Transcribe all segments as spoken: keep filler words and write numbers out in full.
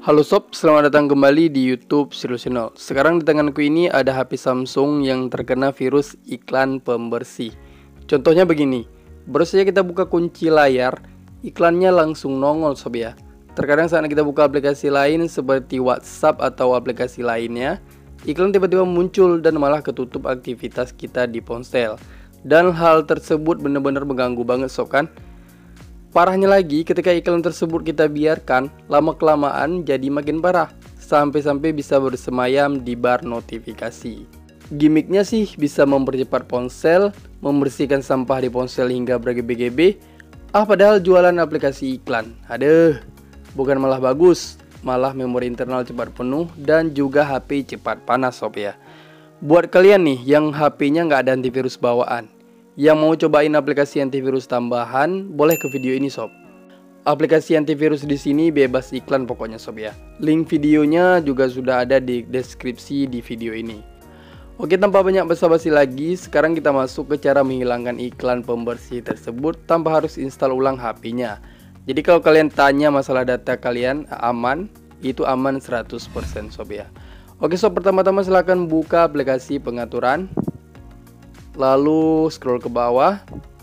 Halo sob, selamat datang kembali di YouTube Sirus Channel. Sekarang di tanganku ini ada H P Samsung yang terkena virus iklan pembersih. Contohnya begini, baru saja kita buka kunci layar, iklannya langsung nongol sob ya. Terkadang saat kita buka aplikasi lain seperti WhatsApp atau aplikasi lainnya, iklan tiba-tiba muncul dan malah ketutup aktivitas kita di ponsel. Dan hal tersebut benar-benar mengganggu banget sob kan. Parahnya lagi, ketika iklan tersebut kita biarkan, lama-kelamaan jadi makin parah, sampai-sampai bisa bersemayam di bar notifikasi. Gimiknya sih bisa mempercepat ponsel, membersihkan sampah di ponsel hingga berge-B G B. Ah, padahal jualan aplikasi iklan. Aduh, bukan malah bagus, malah memori internal cepat penuh dan juga H P cepat panas sob ya. Buat kalian nih yang H P-nya nggak ada antivirus bawaan, yang mau cobain aplikasi antivirus tambahan, boleh ke video ini sob. Aplikasi antivirus di sini bebas iklan pokoknya sob ya. Link videonya juga sudah ada di deskripsi di video ini. Oke, tanpa banyak basa-basi lagi, sekarang kita masuk ke cara menghilangkan iklan pembersih tersebut tanpa harus install ulang H P-nya. Jadi kalau kalian tanya masalah data kalian aman, itu aman seratus persen sob ya. Oke sob, pertama-tama silahkan buka aplikasi pengaturan. Lalu scroll ke bawah,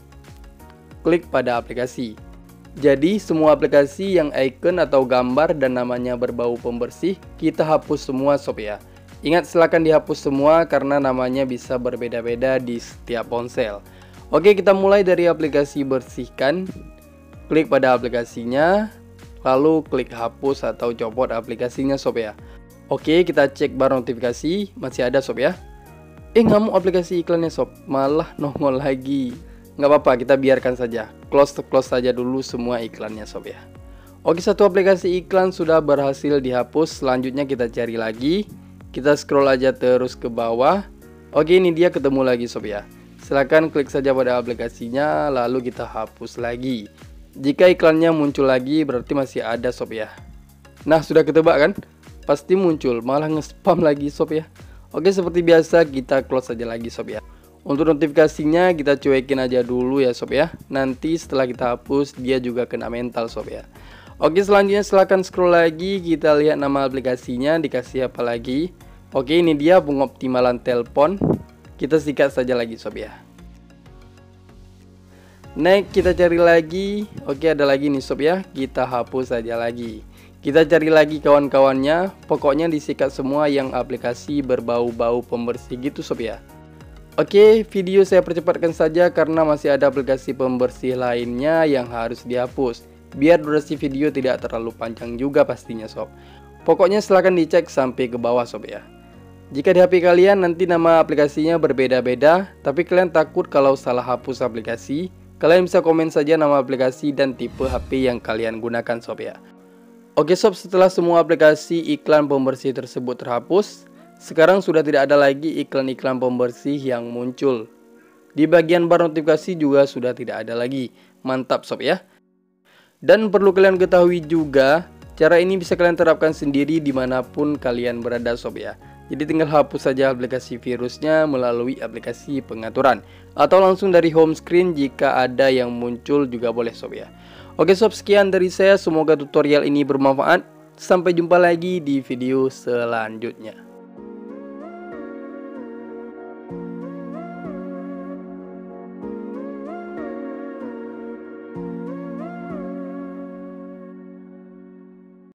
klik pada aplikasi. Jadi semua aplikasi yang icon atau gambar dan namanya berbau pembersih kita hapus semua sob ya. Ingat, silakan dihapus semua karena namanya bisa berbeda-beda di setiap ponsel. Oke, kita mulai dari aplikasi bersihkan. Klik pada aplikasinya, lalu klik hapus atau copot aplikasinya sob ya. Oke, kita cek bar notifikasi, masih ada sob ya. Eh, nggak mau aplikasi iklannya sob, malah nongol lagi. Nggak apa-apa, kita biarkan saja. Close close saja dulu semua iklannya sob ya. Oke, satu aplikasi iklan sudah berhasil dihapus. Selanjutnya kita cari lagi. Kita scroll aja terus ke bawah. Oke, ini dia ketemu lagi sob ya. Silahkan klik saja pada aplikasinya, lalu kita hapus lagi. Jika iklannya muncul lagi berarti masih ada sob ya. Nah, sudah ketebak kan? Pasti muncul, malah nge-spam lagi sob ya. Oke, seperti biasa kita close saja lagi sob ya. Untuk notifikasinya kita cuekin aja dulu ya sob ya. Nanti setelah kita hapus dia juga kena mental sob ya. Oke, selanjutnya silahkan scroll lagi. Kita lihat nama aplikasinya dikasih apa lagi. Oke, ini dia pengoptimalan telepon. Kita sikat saja lagi sob ya. Next kita cari lagi. Oke, ada lagi nih sob ya. Kita hapus saja lagi. Kita cari lagi kawan-kawannya, pokoknya disikat semua yang aplikasi berbau-bau pembersih gitu sob ya. Oke, video saya percepatkan saja karena masih ada aplikasi pembersih lainnya yang harus dihapus. Biar durasi video tidak terlalu panjang juga pastinya sob. Pokoknya silahkan dicek sampai ke bawah sob ya. Jika di H P kalian nanti nama aplikasinya berbeda-beda, tapi kalian takut kalau salah hapus aplikasi, kalian bisa komen saja nama aplikasi dan tipe H P yang kalian gunakan sob ya. Oke sob, setelah semua aplikasi iklan pembersih tersebut terhapus, sekarang sudah tidak ada lagi iklan-iklan pembersih yang muncul. Di bagian bar notifikasi juga sudah tidak ada lagi. Mantap sob ya. Dan perlu kalian ketahui juga, cara ini bisa kalian terapkan sendiri dimanapun kalian berada sob ya. Jadi tinggal hapus saja aplikasi virusnya melalui aplikasi pengaturan, atau langsung dari home screen jika ada yang muncul juga boleh sob ya. Oke sob, sekian dari saya, semoga tutorial ini bermanfaat. Sampai jumpa lagi di video selanjutnya.